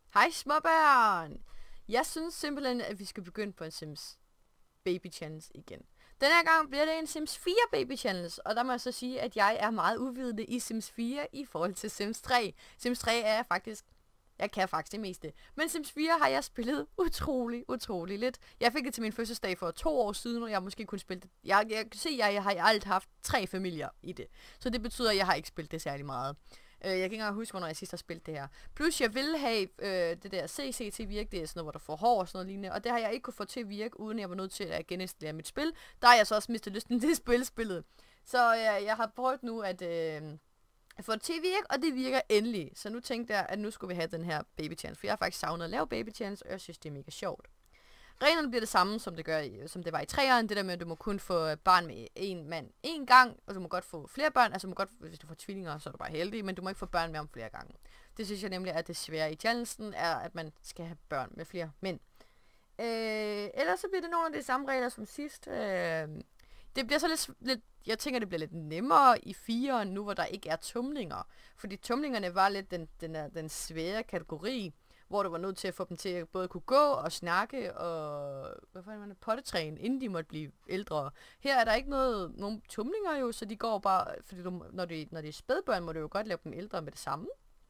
Hej småbørn! Jeg synes simpelthen, at vi skal begynde på en Sims Baby Challenge igen. Den her gang bliver det en Sims 4 Baby Challenge, og der må jeg så sige, at jeg er meget uvidende i Sims 4 i forhold til Sims 3. Sims 3 er faktisk... Jeg kan faktisk det meste. Men Sims 4 har jeg spillet utrolig lidt. Jeg fik det til min fødselsdag for 2 år siden, og jeg måske kunne spille det. Jeg kan se, at jeg har alt haft 3 familier i det. Så det betyder, at jeg har ikke spillet det særlig meget. Jeg kan ikke engang huske, hvornår jeg sidst har spillet det her. Plus jeg ville have det der CC til at virke. Det er sådan noget, hvor der får hår og sådan noget lignende. Og det har jeg ikke kunne få til at virke, uden jeg var nødt til at geninstallere mit spil. Der har jeg så også mistet lysten til spillet. Så jeg har prøvet nu at få det til at virke, og det virker endelig. Så nu tænkte jeg, at nu skulle vi have den her Baby Challenge. For jeg har faktisk savnet at lave Baby Challenge, og jeg synes, det er mega sjovt. Reglerne bliver det samme, som det var i 3'eren. Det der med, at du må kun få barn med en mand en gang, og du må godt få flere børn. Altså, hvis du får tvillinger, så er du bare heldig, men du må ikke få børn med om flere gange. Det synes jeg nemlig, at det svære i challengen er, at man skal have børn med flere mænd. Ellers så bliver det nogle af de samme regler som sidst. Det bliver så lidt, jeg tænker, det bliver lidt nemmere i 4'eren, nu hvor der ikke er tumlinger. Fordi tumlingerne var lidt den svære kategori, hvor du var nødt til at få dem til at både kunne gå og snakke og pottetræne, inden de måtte blive ældre. Her er der ikke nogen tumlinger jo, så de går bare, fordi når de er spædbørn, må du jo godt lave dem ældre med det samme.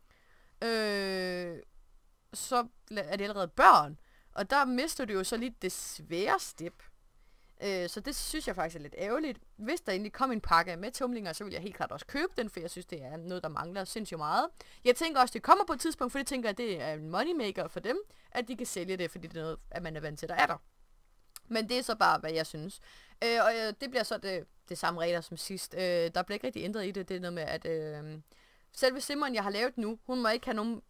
Så er de allerede børn, og der mister du jo så lidt det svære step. Så det synes jeg faktisk er lidt ærgerligt. Hvis der egentlig kom en pakke med tumlinger, så vil jeg helt klart også købe den, for jeg synes, det er noget, der mangler sindssygt meget. Jeg tænker også, det kommer på et tidspunkt, for det tænker, at det er en moneymaker for dem, at de kan sælge det, fordi det er noget, at man er vant til, der er der. Men det er så bare, hvad jeg synes. Det bliver så det samme regler som sidst. Der bliver ikke rigtig ændret i det. Det er noget med, at selve Simon, jeg har lavet nu, hun må ikke have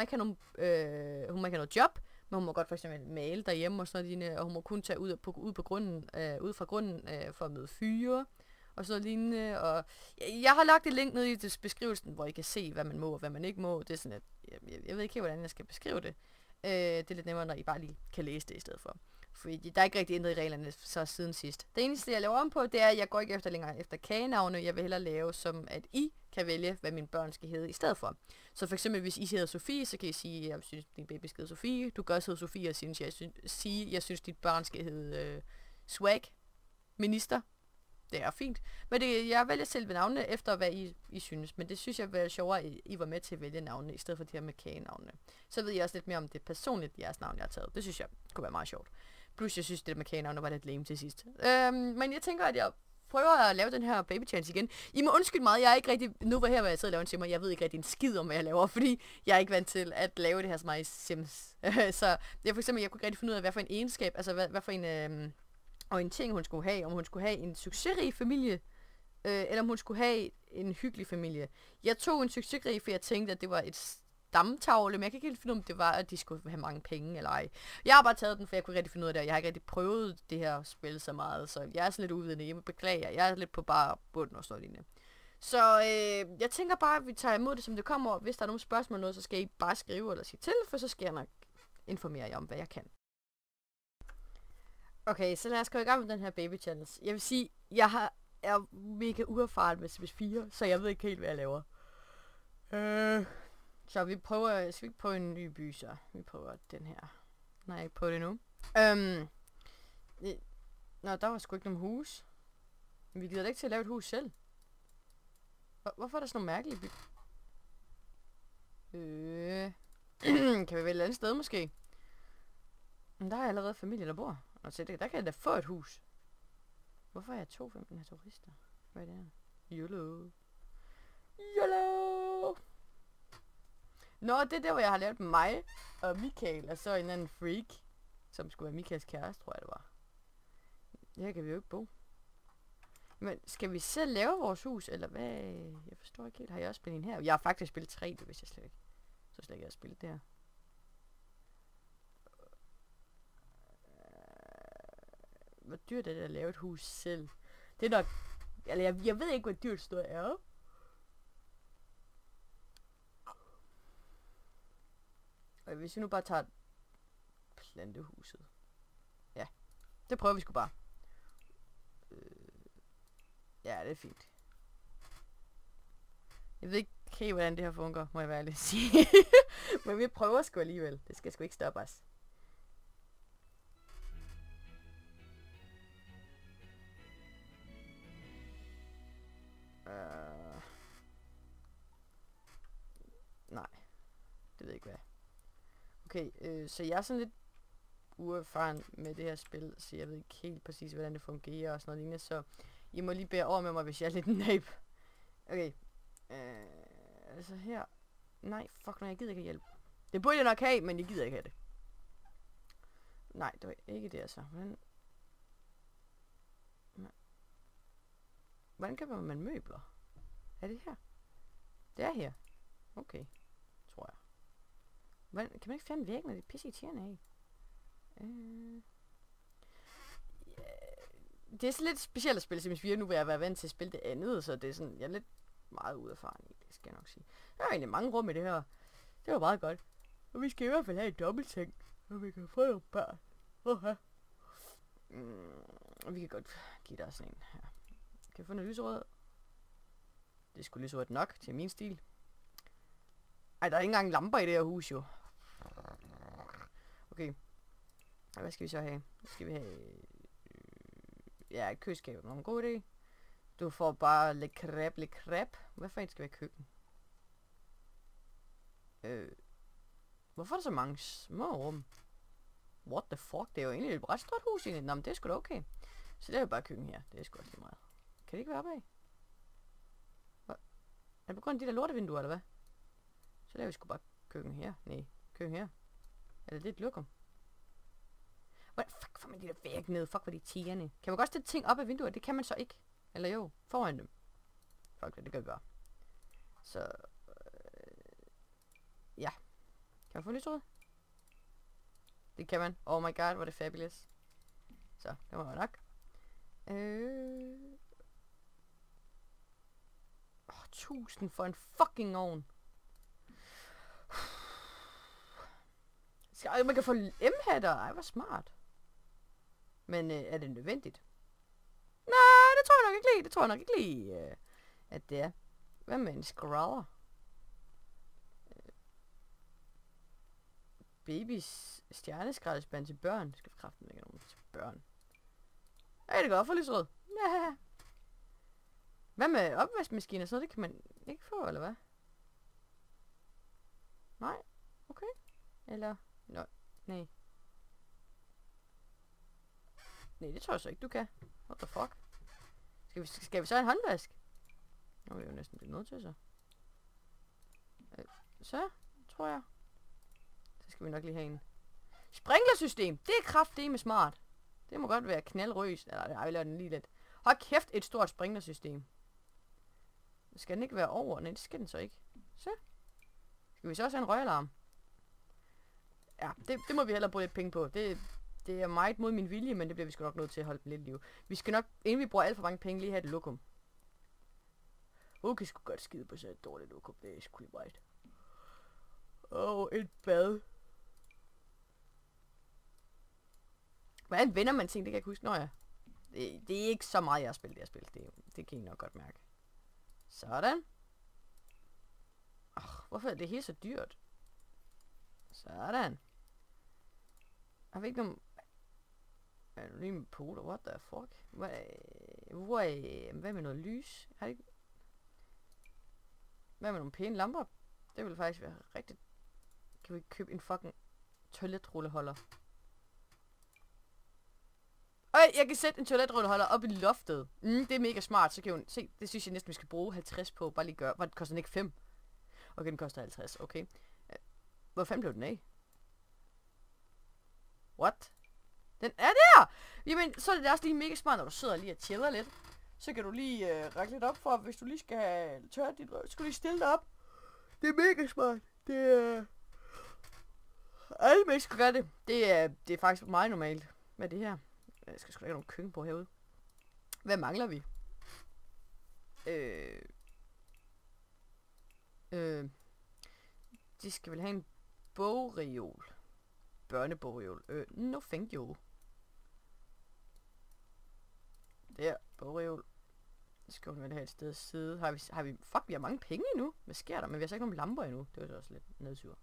noget job, men hun må godt for eksempel male derhjemme og sådan noget, og hun må kun tage ud fra grunden for at møde fyre og sådan noget lignende. Og jeg har lagt et link ned i beskrivelsen, hvor I kan se, hvad man må og hvad man ikke må. Det er sådan, at jeg ved ikke helt, hvordan jeg skal beskrive det. Det er lidt nemmere, når I bare lige kan læse det i stedet for. Fordi der er ikke rigtig ændret i reglerne så siden sidst. Det eneste, jeg laver om på, det er, at jeg går ikke længere efter kagenavne. Jeg vil hellere lave, som at I kan vælge, hvad mine børn skal hedde i stedet for. Så for eksempel, hvis I hedder Sofie, så kan I sige, at jeg synes, din baby skal hedde Sofie. Du kan også hedde Sofie og jeg synes, dit barn skal hedde Swag, minister. Det er fint. Men jeg vælger selv navnene efter, hvad I synes. Men det synes jeg er sjovere, at I var med til at vælge navnene, i stedet for de her med kagenavnene. Så ved jeg også lidt mere om det personligt, jeres navn, jeg har taget. Det synes jeg kunne være meget sjovt. Plus, jeg synes, det der med kagenavne var lidt lame til sidst. Men jeg tænker, at jeg prøver at lave den her Baby Challenge igen. I må undskylde meget, jeg er ikke rigtig... Nu var her, hvor jeg sidder og laver en simmer, jeg ved ikke rigtig en skid om, hvad jeg laver, fordi jeg er ikke vant til at lave det her så meget i Sims. Så jeg kunne ikke rigtig finde ud af, hvad for en egenskab, altså hvad for en orientering hun skulle have. Om hun skulle have en succesrig familie, eller om hun skulle have en hyggelig familie. Jeg tog en succesrig, for jeg tænkte, at det var et stamtavle, men jeg kan ikke helt finde ud af, om det var, at de skulle have mange penge eller ej. Jeg har bare taget den, for jeg kunne rigtig finde ud af det, og jeg har ikke rigtig prøvet det her spil så meget, så jeg er sådan lidt uvidende. Jeg beklager, jeg er lidt på bare bunden og sådan lignende. Så jeg tænker bare, at vi tager imod det, som det kommer, og hvis der er nogle spørgsmål noget, så skal I bare skrive eller sige til, for så skal jeg nok informere jer om, hvad jeg kan. Okay, så lad os gå i gang med den her Baby Challenge. Jeg vil sige, jeg er mega uerfaren med Sims 4, så jeg ved ikke helt, hvad jeg laver. Så vi prøver, skal vi ikke prøve en ny by, så vi prøver den her. Nej, ikke prøve det nu. Nå, der var sgu ikke nogen hus. Men vi gider da ikke til at lave et hus selv. Hvorfor er der sådan nogle mærkelige by? Kan vi vælge et andet sted måske? Men der er allerede familie, der bor. Og så der kan jeg da få et hus. Hvorfor er jeg 2,15 her turister? Hvad er det her? YOLO. YOLO! Nå, det er der, hvor jeg har lavet mig og Michael, og så en anden freak, som skulle være Michaels kæreste, tror jeg det var. Her kan vi jo ikke bo. Men skal vi selv lave vores hus, eller hvad? Jeg forstår ikke helt. Har jeg også spillet en her? Jeg har faktisk spillet 3, hvis jeg slet ikke har spillet det her. Hvor dyrt er det at lave et hus selv? Det er nok... Eller jeg ved ikke, hvor dyrt det er. Og hvis vi nu bare tager plantehuset. Ja, det prøver vi sgu bare. Ja, det er fint. Jeg ved ikke, okay, hvordan det her fungerer, må jeg være ærlig at sige. Men vi prøver sgu alligevel. Det skal sgu ikke stoppe os. Nej. Det ved jeg ikke hvad. Okay, så jeg er sådan lidt uerfaren med det her spil, så jeg ved ikke helt præcis, hvordan det fungerer og sådan noget lignende, så I må lige bære over med mig, hvis jeg er lidt nab. Okay. Altså her. Nej, fuck, jeg gider ikke have hjælp. Det burde jeg nok have, men jeg gider ikke have det. Nej, det var ikke det, altså. Hvordan køber man møbler? Er det her? Det er her. Okay, tror jeg. Hvordan, kan man ikke fjerne væggen, når det er pisse irriterende af? Det er så lidt specielt at spille Sims 4 nu, hvor jeg være vant til at spille det andet, så det er sådan, jeg er lidt meget uerfaren i det, skal jeg nok sige. Der er egentlig mange rum i det her. Det var meget godt. Og vi skal i hvert fald have en dobbeltseng, og vi kan få nogle børn. Og vi kan godt give dig sådan en her. Kan jeg få noget lyserød? Det er sgu lyserødt nok til min stil. Ej, der er ikke engang lamper i det her hus, jo. Okay. Hvad skal vi så have? Skal vi have... Ja, et køleskab. Nogen god idé. Du får bare le crêpe. Hvad fanden skal vi have køkken? Hvorfor er der så mange små rum? What the fuck? Det er jo egentlig et ret stort hus egentlig. Nå, men det er sgu da okay. Så det er jo bare køkken her. Det er sgu også lige meget. Kan det ikke være opad? Hvad? Er det på grund af de der lortevinduer, eller hvad? Så laver vi sgu bare køkken her. Nej, køkken her. Eller det er et lokum. What? Fuck, får man de der væg ned? Fuck, hvor de tigerne. Kan man godt stille ting op af vinduer? Det kan man så ikke. Eller jo, foran dem. Fuck, det kan vi gøre. Så... ja. Kan man få lysrød? Det kan man. Oh my god, hvor er det fabulous. Så, det må være nok. 1000 for en fucking ovn. Man kan få M-hatter. Ej, hvor smart. Men er det nødvendigt? Nej, det tror jeg nok ikke lige. Det tror jeg nok ikke lige, at det er. Hvad med en scroller? Babys stjerneskraldespand til børn. Det skal vi kraften ikke nogen til børn. Ej, det går op for lysrød. Ja. Hvad med opvaskemaskiner? Så det kan man ikke få, eller hvad? Nej. Okay. Eller... nej. Nej, det tror jeg så ikke, du kan. What the fuck? Skal vi så have en håndvask? Nå, det er jo næsten blevet nødt til, så. Så, tror jeg. Så skal vi nok lige have en. Sprinklersystem! Det er kraftedeme smart. Det må godt være knaldrøs. Eller, vi laver den lige lidt. Hold kæft, et stort sprinklersystem. Skal den ikke være over? Nej, det skal den så ikke. Så. Skal vi så også have en røgalarm? Ja, det må vi hellere bruge lidt penge på. Det er meget mod min vilje, men det bliver vi sgu nok nødt til at holde dem lidt i liv. Vi skal nok, inden vi bruger alt for mange penge, lige have et lokum. Okay, sgu godt skide på så et dårligt lokum. Det er sgu right. Et bad. Hvordan vender man ting? Det kan jeg ikke huske. Nå ja. Det er ikke så meget, jeg har spillet det her spil. Det kan I nok godt mærke. Sådan. Hvorfor er det helt så dyrt? Sådan. Jeg ved ikke om... Er du lige med poler? What the fuck? Hvad med noget lys? Har det ikke... Hvad med nogle pæne lamper? Det ville faktisk være rigtigt. Kan vi købe en fucking toiletrulleholder? Jeg kan sætte en toiletrulleholder op i loftet. Det er mega smart. Så kan hun se, det synes jeg næsten, vi skal bruge 50 på. Bare lige gøre. Hvad koster den ikke 5? Okay, den koster 50. Okay. Hvor fanden blev den af? What? Den er der! Jamen, så er det også lige mega smart, når du sidder lige og chiller lidt. Så kan du lige række lidt op for, hvis du lige skal have tørt dit røv. Så skal du lige stille dig op. Det er mega smart. Det er... alle mennesker gør det. Det er faktisk meget normalt med det her. Jeg skal sgu da ikke have nogen køkken på herude. Hvad mangler vi? De skal vel have en bogreol. Børnebogreol. No thank you. Der, bogreol. skal hun vel have et sted at sidde. Har vi... Fuck, vi har mange penge endnu. Hvad sker der? Men vi har så ikke nogen lamper endnu. Det var så også lidt nedsyr.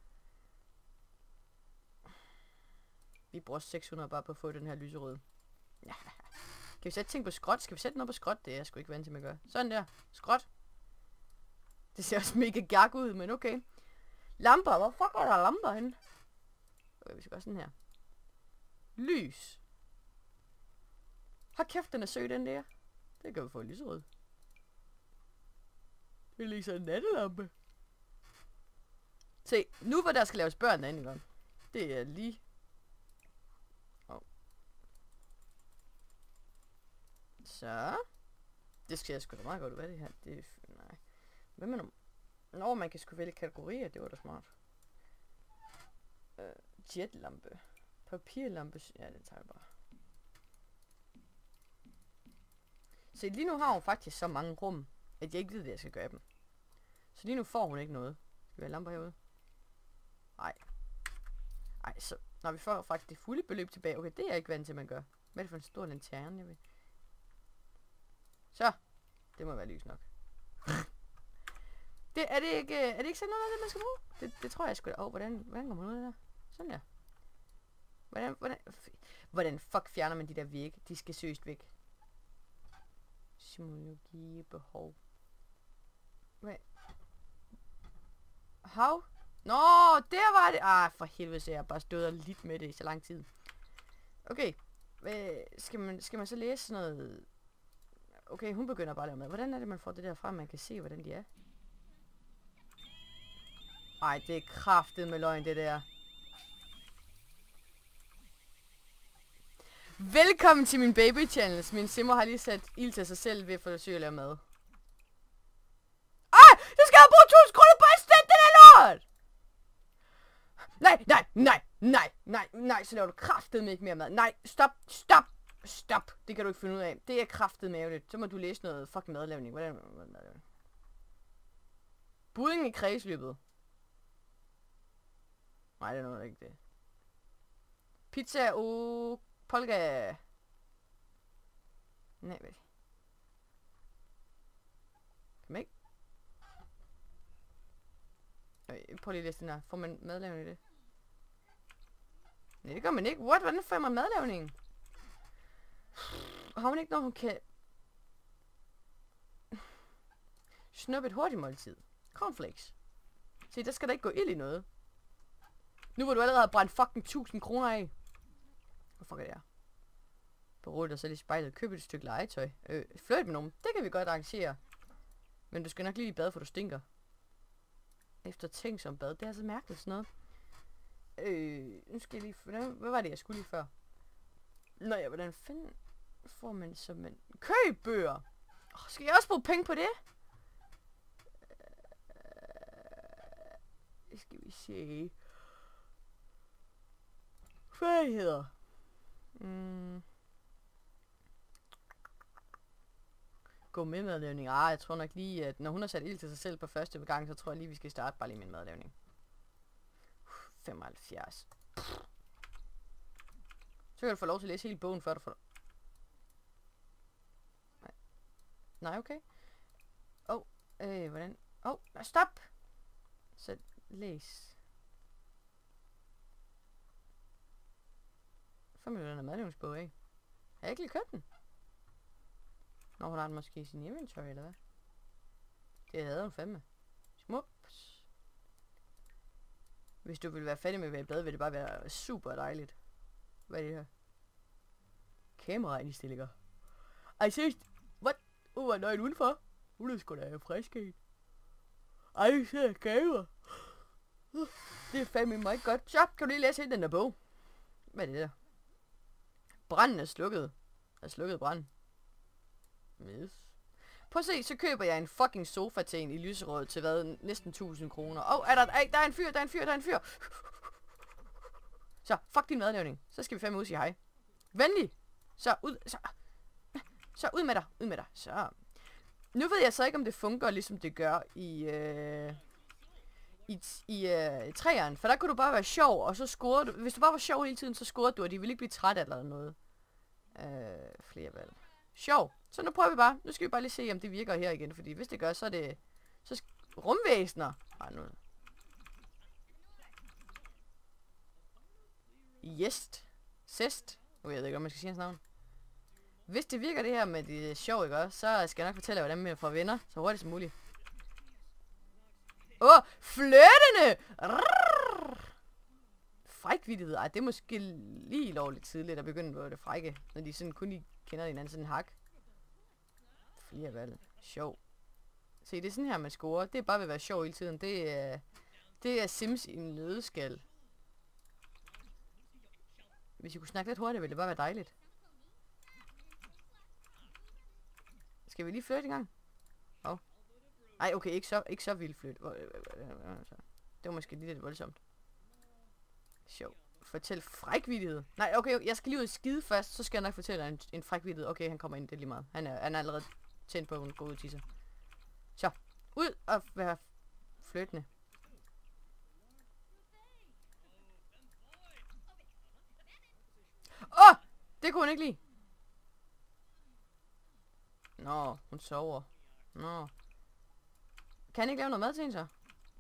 Vi bruger 600 bare på at få den her lyserøde. Ja. Kan vi sætte ting på skråt? Skal vi sætte noget på skråt? Det er jeg sgu ikke vant til, at gøre. Sådan der. Skråt. Det ser også mega gak ud, men okay. Lamper. Hvor fuck er der lamper henne? Okay, vi skal gøre sådan her. Lys. Hold kæft, den er sød, den der. Det kan vi få lyserød. Det er ligesom en nattelampe. Se, nu hvor der skal laves børn derinde, gang. Det er lige... Oh. Så. Det skal jeg sgu da meget godt ud. Hvad er det her? Det er... Nej. Hvad med nogle... Nå, man kan sgu vælge kategorier. Det var da smart. Jetlampe. Papirlampe. Ja, det tager jeg bare. Så lige nu har hun faktisk så mange rum, at jeg ikke ved, hvad jeg skal gøre dem. Så lige nu får hun ikke noget. Skal vi have lamper herude? Nej. Ej, så når vi får faktisk det fulde beløb tilbage. Okay, det er jeg ikke vant til, man gør. Hvad er det for en stor lanterne, jeg ved? Så. Det må være lys nok. Er det ikke sådan noget, man skal bruge? Det tror jeg sgu da. Hvordan kommer man ud af det der? Sådan der. Hvordan fuck fjerner man de der vægge? De skal søst væk. Simologi behov. Hvad? Hav? Nå, der var det. Ah, for helvede, så jeg har bare stået og lidt med det i så lang tid. Okay. Skal man så læse noget? Okay, hun begynder bare at lave mad. Hvordan er det, man får det der fra, man kan se, hvordan de er? Ej, det er kraftet med løgn, det der. Velkommen til min baby channel. Min simmer har lige sat ild til sig selv ved at forsøge at lave mad. Ej! Jeg skal have brugt 1000 kroner på at støtte den her lort! Nej, så laver du kraftedeme ikke mere mad. Nej, stop. Det kan du ikke finde ud af. Det er kraftedeme ærgerligt. Så må du læse noget fucking madlavning. Hvordan er madlavning? Budding i kredsløbet. Nej, det er noget ikke det. Pizza og polka. Nej, vel. Kan man ikke? Prøv lige at læse den her. Får man madlavning i det? Nej, det gør man ikke. What? Hvordan får man madlavning? Har man ikke noget, hun kan... Snuppe et hurtigt måltid. Cornflakes. Se, der skal der ikke gå ild i noget. Nu hvor du allerede har brændt fucking 1000 kroner af. Hvad fuck er det her? Berå dig selv i spejlet. Køb et stykke legetøj. Flyt med nogen. Det kan vi godt arrangere. Men du skal nok lige i bad, for du stinker. Efter ting som bad. Det er så mærkeligt sådan noget. Nu skal jeg lige... Hvad var det, jeg skulle lige før? Nå ja, hvordan fanden får man som en... Købbøger! Skal jeg også bruge penge på det? Skal vi se... Færdigheder. Gå med madlavning. Jeg tror nok lige, at når hun har sat ild til sig selv på første gang, så tror jeg lige, vi skal starte bare lige med en madlavning. 75. Så kan du få lov til at læse hele bogen, før du får... Nej, okay. Hvordan? Stop! Så læs. 5 minutter af madlavningsbog, ikke? Har jeg ikke lige købt den? Nå, hun har den måske i sin inventory, eller hvad? Det havde hun fandme. Smups. Hvis du vil være færdig med at være i bad, vil det bare være super dejligt. Hvad er det her? Kameraindstillinger. Ej, seriøst. What? Hvor er nøgen udenfor? Hun er sgu da frisk en. Ej, så er kamera. Det er fandme meget godt. Så kan du lige læse hele den der bog. Hvad er det der? Branden er slukket. Er slukket branden. Yes. Prøv at se, så køber jeg en fucking sofa til en i lyserød til hvad? Næsten 1000 kroner. Der er en fyr. Så, fuck din madlavning. Så skal vi fandme ud og sige hej. Venlig. Så ud med dig. Så. Nu ved jeg så ikke, om det fungerer, ligesom det gør i træerne. For der kunne du bare være sjov, og så scorede du. Hvis du bare var sjov hele tiden, så scorede du, og de ville ikke blive træt eller noget. Flere valg. Sjov. Så nu prøver vi bare. Nu skal vi bare lige se, om det virker her igen. Fordi hvis det gør, så er det... Så rumvæsener. Ej, nu. Jest. Sest. Nu ved jeg ikke, om man skal sige hans navn. Hvis det virker det her med det sjov, ikke også? Så skal jeg nok fortælle, hvordan man får venner. Så hurtigt som muligt. Flyttende! Frækvittighed. Ej, det er måske lige lovligt tidligt at begynde på det frække. Når de sådan kun lige kender hinanden sådan en hak. Flere valg. Sjov. Se, det er sådan her, man scorer. Det er bare ved at være sjov hele tiden. Det er Sims i en nødskal. Hvis I kunne snakke lidt hurtigt, ville det bare være dejligt. Skal vi lige flytte i gang? Ej, okay, ikke så vildt flytte. Det var måske lidt voldsomt. Sjov. Fortæl frækvittighed. Nej, okay, jeg skal lige ud og skide først, så skal jeg nok fortælle en frækvittighed. Okay, han kommer ind, det er lige meget. Han er allerede tændt på, at hun går ud og tisser. Så, ud og være flyttende. Det kunne hun ikke lide. Nå, hun sover. Nå. Kan han ikke lave noget mad til hende så?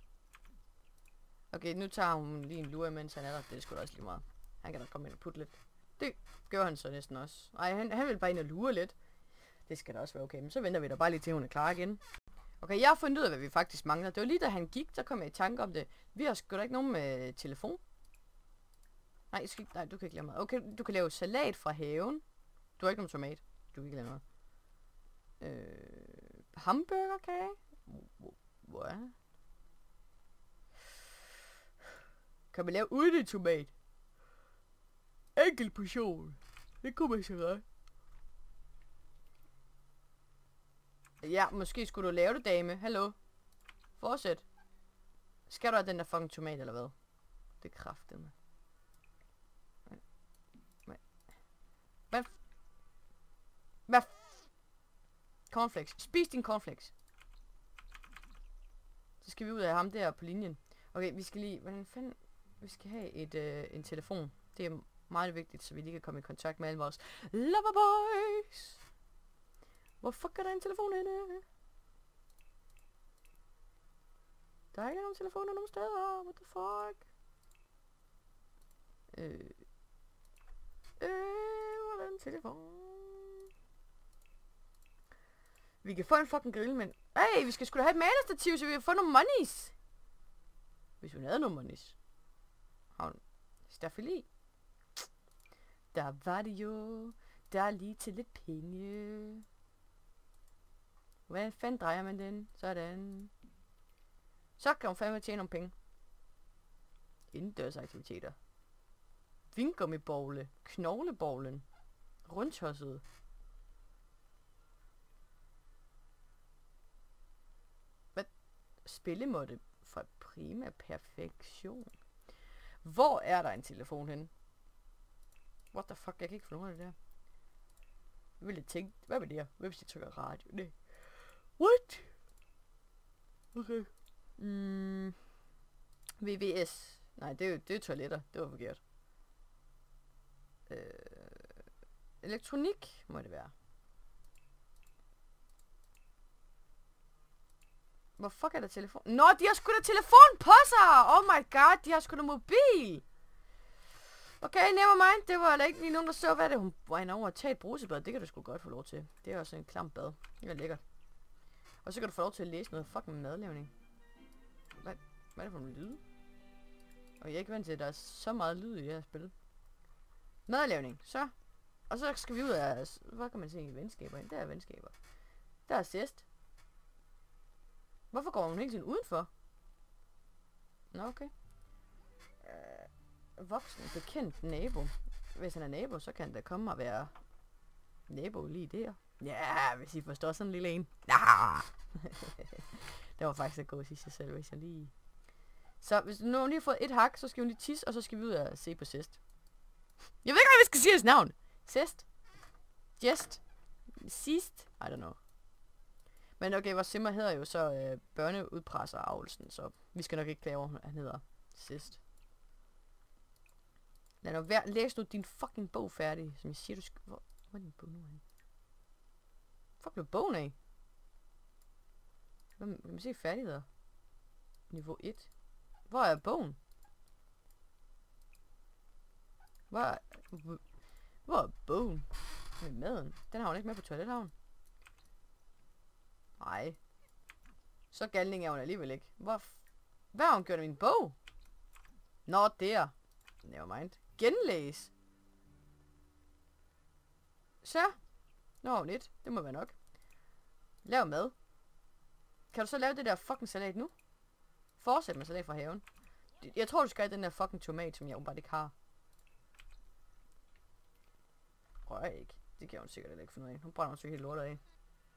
Okay, nu tager hun lige en lure, mens han er der. Det er sgu da også lige meget. Han kan da komme ind og putte lidt. Det gør han så næsten også. Ej, han vil bare ind og lure lidt. Det skal da også være okay. Men så venter vi da bare lige til, hun er klar igen. Okay, jeg har fundet ud af, hvad vi faktisk mangler. Det var lige da han gik, der kom jeg i tanke om det. Vi har sgu da ikke nogen med telefon. Nej, du kan ikke lave mad. Okay, du kan lave salat fra haven. Du har ikke nogen tomat. Du kan ikke lave noget. Hamburgerkage? Hvad? Kan man lave uden en tomat? Enkelt portion. Det kunne man så godt. Ja, måske skulle du lave det, dame. Hallo? Fortsæt. Skal du have den der fucking tomat, eller hvad? Det er kraftedeme. Hvad? Cornflakes. Spis din cornflakes. Så skal vi ud af ham der på linjen. Okay, vi skal lige... Hvordan fanden... Vi skal have en telefon. Det er meget vigtigt, så vi lige kan komme i kontakt med alle vores loverboys. Hvor fuck er der en telefon henne? Der er ikke nogen telefoner nogen steder. What the fuck? Hvor er den telefon? Vi kan få en fucking grill, men... Hey, vi skal sgu da have et malerstativ, så vi kan få nogle monies. Hvis hun havde nogle monies. Har hun staffeli? Der var det jo. Der er lige til lidt penge. Hvad fanden drejer man den? Sådan. Så kan hun fandme tjene nogle penge. Indendørsaktiviteter. Vingummibogle. Knoglebollen. Rundtosset. Hvad? Spillemåtte fra prima perfektion. Hvor er der en telefon henne? What the fuck? Jeg kan ikke finde ud af det der. Jeg ville tænke, hvad med det her? Hvad hvis jeg trykker radio? Nej. What? Okay. VVS. Nej, det er toiletter. Det var forkert. Elektronik må det være. Hvor fuck er der telefon? Nå, de har sgu da telefon på sig! Oh my god, de har sgu da mobil! Okay, never mind. Det var da ikke lige nogen, der så, hvad det hun var hende over at tage et brusebad. Det kan du sgu godt få lov til. Det er også en klam bad. Det er lækkert. Og så kan du få lov til at læse noget fucking madlavning. Hvad er det for en lyd? Og jeg er ikke vant til, at der er så meget lyd i det her spil. Madlavning, så. Og så skal vi ud af, hvad kan man se i venskaber? Der er venskaber. Der er sidst. Hvorfor går hun hele tiden udenfor? Nå, okay. Voksen, bekendt nabo. Hvis han er nabo, så kan han da komme og være nabo lige der. Ja, hvis I forstår sådan en lille en. Ja. Det var faktisk at gå til sig selv, hvis jeg lige... Så hvis nu har lige fået et hak, så skal hun lige tisse, og så skal vi ud og se på Sest. Jeg ved ikke, hvad vi skal sige hans navn. Sest. Jest. Sidst. I don't know. Men okay, vores simmer hedder jo så børneudpresser Avlsen, så vi skal nok ikke klage over, han hedder Sest. Lad nu læs nu din fucking bog færdig, som jeg siger, du skal... Hvor er din bog nu hen? Fuck blev bogen af? Kan man se færdigheder? Niveau 1. Hvor er bogen? Hvor er bogen? Med maden. Den har hun ikke med på toilethavn. Nej. Så galning er hun alligevel ikke. Hvad har hun gjort af min bog? Nå, der. Nevermind. Genlæs. Så. Nu har hun et. Det må være nok. Lav mad. Kan du så lave det der fucking salat nu? Fortsæt med salat fra haven. Jeg tror, du skal have den der fucking tomat, som jeg bare ikke har. Rør ikke. Det kan hun sikkert heller ikke finde ud af. Hun brænder hun sikkert helt lortet af.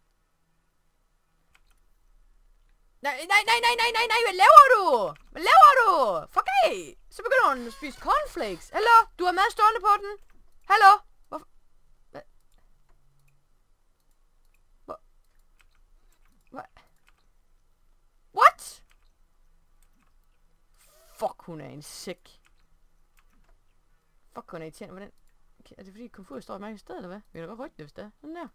Nej, hvad laver du? Hvad laver du? Fuck af! Så begynder hun at spise cornflakes. Hallo? Du har mad stående på den? Hallo? Hvorfor? Hvad? What? Fuck, hun er en sæk. Fuck, hun er irriterende. Hvordan? Okay, er det fordi Kung Fu står et mærkeligt sted, eller hvad? Vi kan da godt rykke det, hvis det er. Sådan der.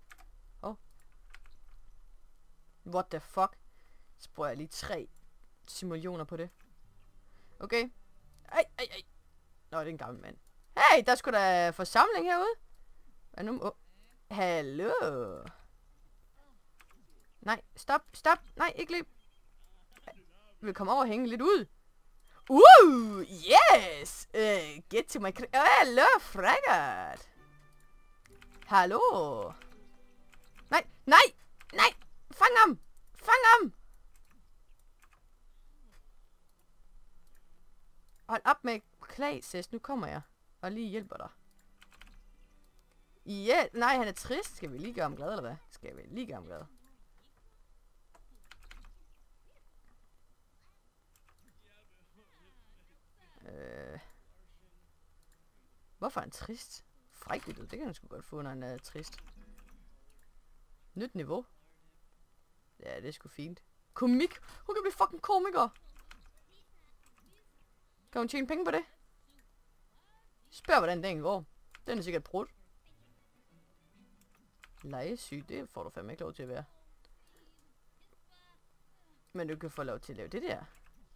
What the fuck? Så bruger jeg lige 3 simulationer på det. Okay. Ej. Nå, det er en gammel mand. Hey, der skulle da forsamling herude. Hvad nu? Hallo. Nej, stop. Nej, ikke løb. Vil komme over og hænge lidt ud. Yes! Get to my hello, frækkert. Hallo. Nej! Fang ham! Hold op med klag, Cess. Nu kommer jeg og lige hjælper dig. Ja, nej, han er trist. Skal vi lige gøre ham glad, eller hvad? Skal vi lige gøre ham glad? Hvorfor er han trist? Frækket ud. Det kan han sgu godt få, når han er trist. Nyt niveau. Ja, det er sgu fint. Komik. Hun kan blive fucking komiker. Kan hun tjene penge på det? Spørg, hvordan dagen går. Den er sikkert brudt. Legesyg, det får du fandme ikke lov til at være. Men du kan få lov til at lave det der.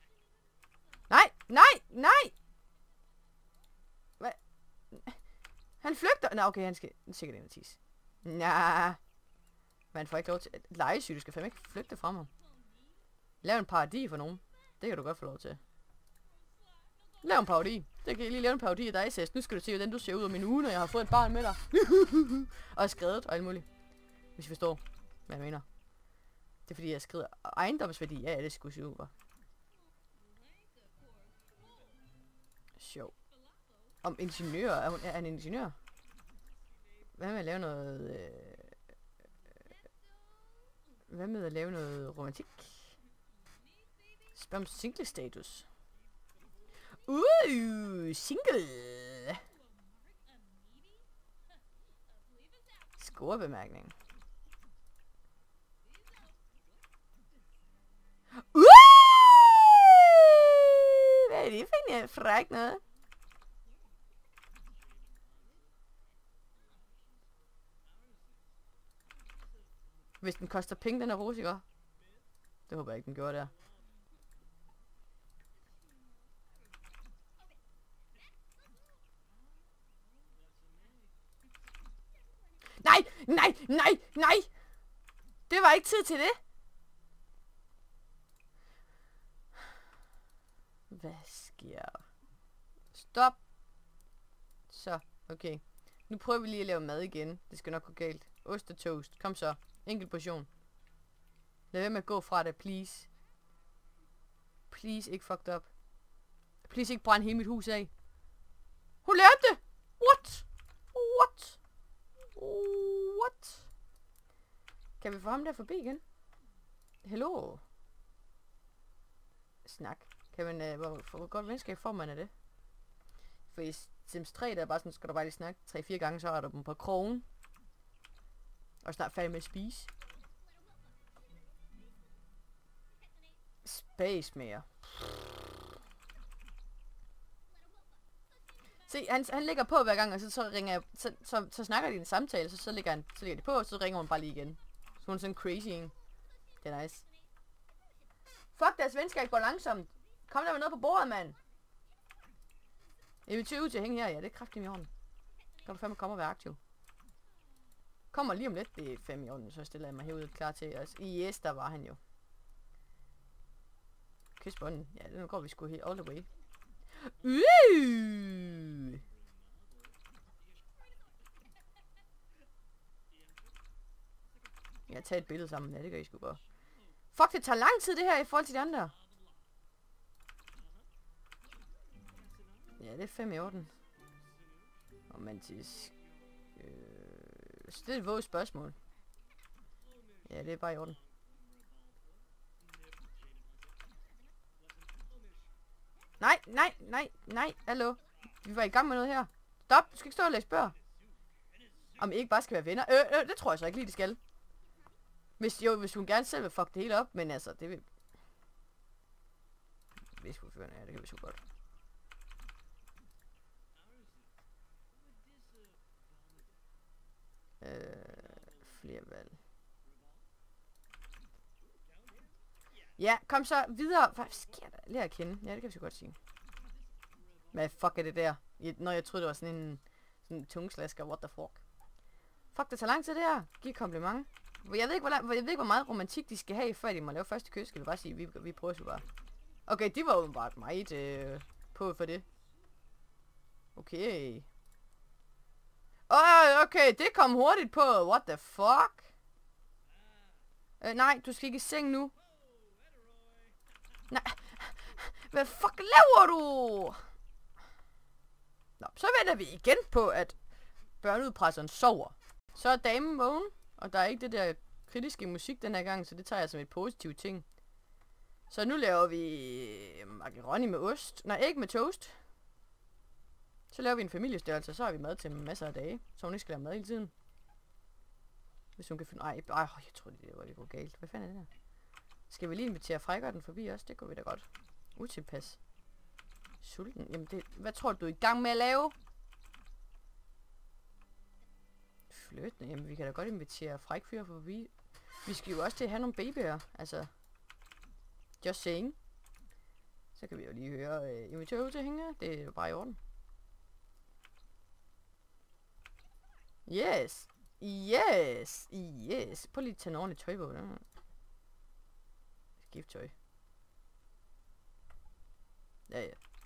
Nej! Hvad? Han flygter. Nå, okay, han skal sikkert ind og tisse. Nah. Man får ikke lov til... Legesyg, du skal fandme ikke flygte fra mig. Lav en parodi for nogen. Det kan du godt få lov til. Lav en parodi. Det kan jeg lige lave en parodi af dig, Cess. Nu skal du se, hvordan du ser ud om min uge, når jeg har fået et barn med dig. Og skrevet og alt muligt. Hvis I forstår, hvad jeg mener. Det er fordi, jeg har skrevet ejendomsværdi. Ja, det skulle se ud, sjov. Om ingeniør. Er han ingeniør? Hvad med at lave noget... Hvad med at lave noget romantik? Spørg om single status. Single. Scorebemærkning. Hvad er det for en fræk noget? Hvis den koster penge, den er rosiger. Det håber jeg ikke, den gjorde der. Nej! Det var ikke tid til det. Hvad sker der? Stop. Så, okay. Nu prøver vi lige at lave mad igen. Det skal nok gå galt. Ost og toast. Kom så. Enkelt portion. Lad være med at gå fra det, please. Please, ikke fucked up. Please, ikke brænde hele mit hus af. Hun lærte det! What? Kan vi få ham der forbi igen? Hello? Snak. Kan man, hvor godt venskab får man af det? For i Sims 3, der er bare sådan, skal du bare lige snakke 3-4 gange, så er du dem på krogen. Og snart færdig med at spise. Space mere. Se, han lægger på hver gang, og så ringer jeg, så snakker de en samtale, så lægger de på, og så ringer hun bare lige igen. Så hun er sådan crazy, ikke? Det er nice. Fuck, deres venskab går langsomt. Kom der med noget på bordet, mand. Jeg vil ud til at hænge her, ja, det er kraftigt i orden. Kan du fandme komme og være aktiv. Kommer lige om lidt, det er 5 i orden, så stiller jeg mig herude klar til os. Yes, der var han jo. Kys bunden. Ja, nu går vi sgu helt all the way. Jeg tager et billede sammen. Ja, det gør I sgu godt. Fuck, det tager lang tid det her i forhold til de andre. Ja, det er 5 i orden. Romantisk. Så det er et våget spørgsmål. Ja, det er bare i orden. Nej, hallo. Vi var i gang med noget her. Stop, du skal ikke stå og læse bøger. Om I ikke bare skal være venner. Det tror jeg så ikke lige, de skal. Hvis hun gerne selv vil fuck det hele op, men altså, det vil... Vi skulle føre, ja, det kan vi sgu godt. Flere valg. Ja, kom så videre. Hvad sker der? Lær at kende. Ja, det kan vi så godt sige. Hvad fuck er det der? Når jeg troede, det var sådan en tungslasker. What the fuck? Fuck, det tager lang tid det her. Giv et kompliment. Jeg ved ikke, hvor meget romantik de skal have, før de må lave første kys. Skal vi bare sige, vi prøver så bare. Okay, de var åbenbart meget på for det. Okay. Okay, det kom hurtigt på. What the fuck? Nej, du skal ikke i seng nu. Nej. Hvad fuck laver du? Nå, så venter vi igen på, at børneudpresseren sover. Så er damen vågen, og der er ikke det der kritiske musik den her gang, så det tager jeg som et positivt ting. Så nu laver vi macaroni med ost. Nej, ikke med toast. Så laver vi en familiestørrelse, så har vi mad til masser af dage, så hun ikke skal lave mad hele tiden. Hvis hun kan finde... Ej, jeg tror det var det går galt. Hvad fanden er det der? Skal vi lige invitere Frækkerten forbi også? Det går vi da godt. Utilpas. Sulten. Jamen det... Hvad tror du er i gang med at lave? Fløtende. Jamen vi kan da godt invitere Frækfyr forbi. Vi skal jo også til at have nogle babyer. Altså... Just saying. Så kan vi jo lige høre invitere ud til hende. Det er jo bare i orden. Yes. Yes. Yes. Prøv lige at tage en ordentlig tøj på. Gifttøj. Ja.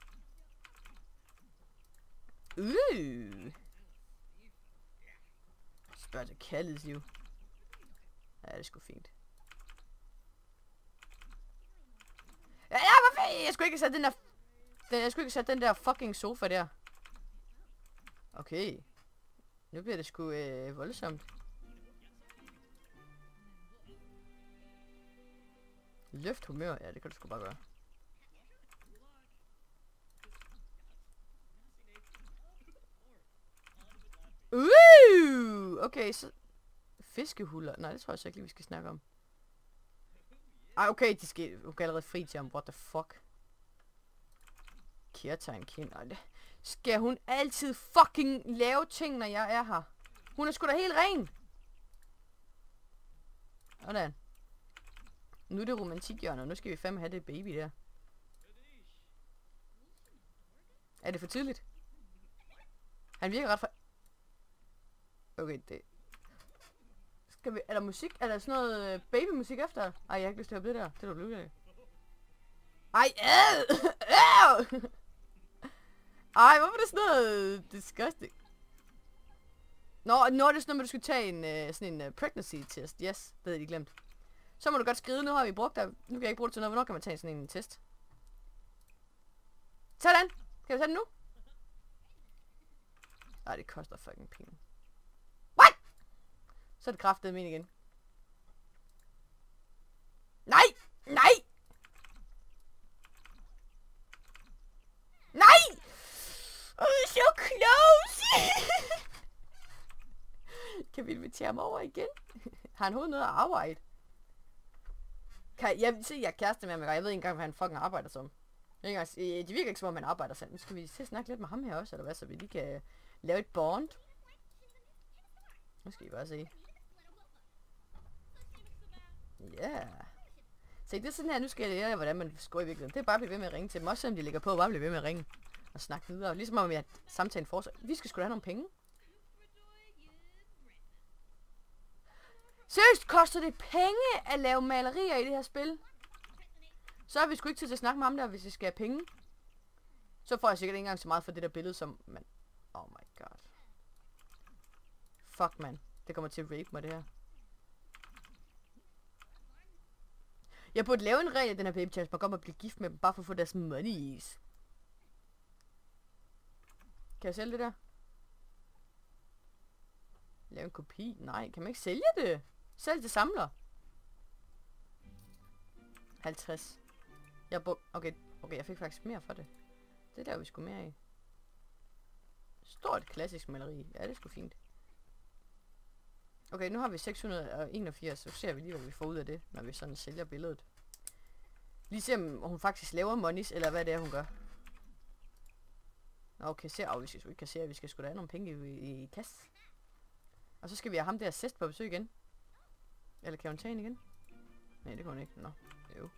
Spørg til kærlighedsliv. Ja, det er sgu fint. Ja, hvorfor? Jeg skulle ikke have sat den der... Jeg skulle ikke have sat den der fucking sofa der. Okay. Nu bliver det sgu voldsomt. Løft humør. Ja, det kan du sgu bare gøre. Okay, så... Fiskehuller. Nej, det tror jeg så ikke lige, vi skal snakke om. Ej, okay, de skal... Hun kan allerede fri til ham. What the fuck? Kærtegn kind. Ej, skal hun altid fucking lave ting, når jeg er her? Hun er sgu da helt ren. Sådan. Nu er det romantikhjørnet, og nu skal vi fandme have det baby der. Er det for tidligt? Han virker ret for... Okay, det... Skal vi... Er der musik? Er der sådan noget babymusik efter? Ej, jeg har ikke lyst til at høre det der. Det er du lykke af. Ej, ej, hvorfor er det sådan noget disgusting? Nå, er det sådan noget, du skal tage en sådan en pregnancy test. Yes, det havde de glemt. Så må du godt skrive, nu har vi brugt det. Nu kan jeg ikke bruge det til noget. Hvornår kan man tage sådan en test? Sådan! Kan vi tage den nu? Ej, det koster fucking penge. What? Så er det kraftedeme ind igen. Nej! Nej! Nej! So close! Kan vi invitere ham over igen? Har han hovedet noget at arbejde? Jeg vil se, jeg er kæreste med ham, og jeg ved ikke engang, hvad han fucking arbejder som. Det virker ikke som om man arbejder sammen. Nu skal vi til at snakke lidt med ham her også, eller hvad, så vi lige kan lave et bond. Nu skal I bare se. Ja. Yeah. Se, det er sådan her, nu skal jeg lære, hvordan man går i virkeligheden. Det er bare at blive ved med at ringe til dem, også selvom de ligger på, bare blive ved med at ringe og snakke videre. Ligesom om vi har samtalen for sig. Vi skal sgu da have nogle penge. Seriøst, koster det penge at lave malerier i det her spil? Så har vi sgu ikke tid til at snakke med ham der, hvis vi skal have penge. Så får jeg sikkert ikke engang så meget for det der billede som... Men... Oh my god. Fuck, man. Det kommer til at rape mig, det her. Jeg burde lave en regel af den her baby chance. Man kommer og blive gift med dem, bare for at få deres monies. Kan jeg sælge det der? Lave en kopi? Nej, kan man ikke sælge det? Sælg til samler. 50. Okay, jeg fik faktisk mere for det. Det der vi skulle mere i. Stort klassisk maleri. Ja, det er sgu fint. Okay, nu har vi 681, så ser vi lige, hvad vi får ud af det, når vi sådan sælger billedet. Lige se, om hun faktisk laver monies, eller hvad det er, hun gør. Okay, hvis vi ikke kan se, at vi skal sgu da have nogle penge i kasse. Og så skal vi have ham der Zest på besøg igen. Eller kan hun tage en igen? Nej, det kan hun ikke. Nå, jo.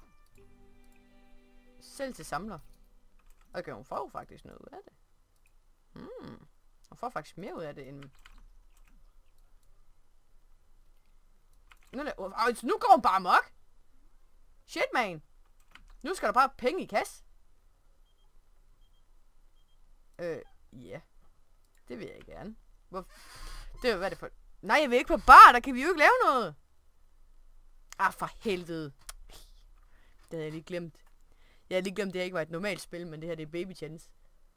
Selv til samler. Okay, hun får jo faktisk noget ud af det. Hun får faktisk mere ud af det, end... Nu går hun bare amok. Shit, man. Nu skal der bare penge i kasse. Ja. Det vil jeg gerne. Hvad er det for... Nej, jeg vil ikke på bar. Der kan vi jo ikke lave noget. For helvede. Det havde jeg lige glemt. Jeg havde lige glemt, at det ikke var et normalt spil, men det her, det er baby chance.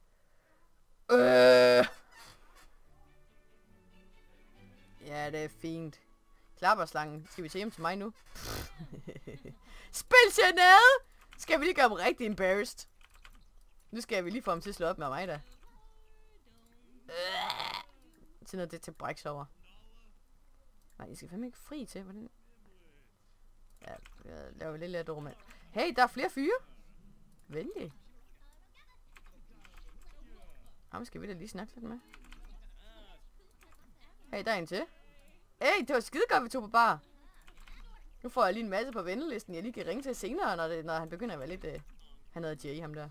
Ja, det er fint. Klapperslangen. Skal vi se hjem til mig nu? Spil Sianade! Skal vi lige gøre ham rigtig embarrassed? Nu skal vi lige få ham til at slå op med mig, da. Til noget det til bræks over. Nej, I skal fandme ikke fri til. Hvordan? Ja, jeg laver lidt lidt roman. Hey, der er flere fyre. Venlig. Ham skal vi da lige snakke lidt med. Hey, der er en til. Hey, det var skide godt, vi tog på bar. Nu får jeg lige en masse på ventelisten, jeg lige kan ringe til senere, når han begynder at være lidt... han hedder Jay, ham der.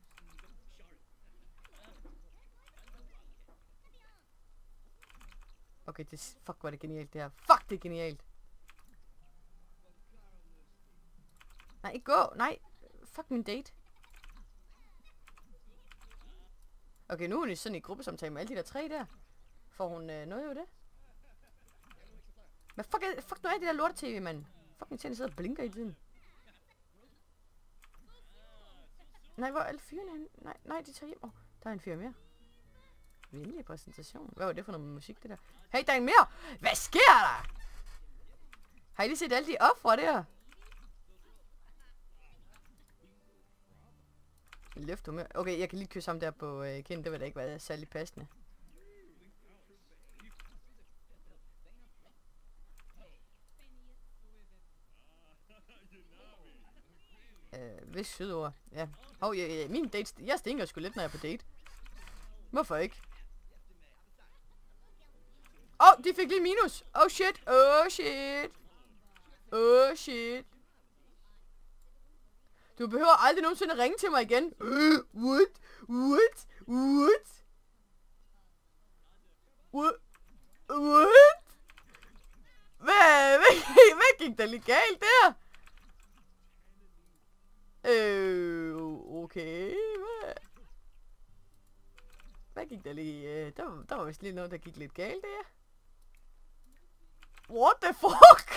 Okay, fuck, hvor er det genialt, det her. Fuck, det er genialt. Nej, ikke gå. Nej. Fuck min date. Okay, nu er hun sådan i gruppesamtale med alle de der 3 der. Får hun noget af det? Hvad fuck nu er det der lorte-tv, mand? Fuck, min tænder sidder og blinker i tiden. Nej, hvor er alle fyrene henne? Nej, de tager hjem. Der er en fyr mere. Venlig præsentation. Hvad var det for noget musik, det der? Hey, der er en mere! Hvad sker der? Har I lige set alle de ofre der? Løft humør. Okay, jeg kan lige kysse ham der på kinden. Det vil da ikke være særlig passende. Hvis sødord. Ja. Min date... Jeg stinker sgu lidt, når jeg er på date. Hvorfor ikke? De fik lige minus. Shit. Du behøver aldrig nogensinde ringe til mig igen. What? Hvad gik der lige galt der? Okay. Hvad gik der lige? Der var vist lige noget, der gik lidt galt der. What the fuck?